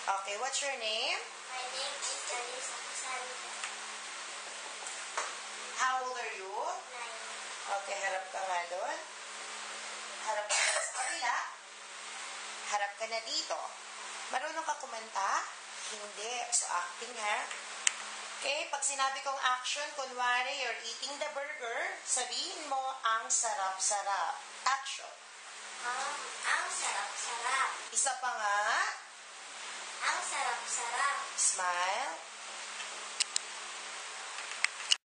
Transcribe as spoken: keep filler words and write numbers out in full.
Okay, what's your name? My name is Alyssa, Cassandra. How old are you? Nine. Okay, harap ka nga doon. Harap ka na sa kabila. Harap ka na dito. Marunong ka kumanta? Hindi. So, acting ha. Okay, pag sinabi kong action, kunwari, you're eating the burger, sabihin mo, ang sarap-sarap. Action. Um, ang sarap-sarap. Isa pa nga. Ang sarap-sarap. Smile.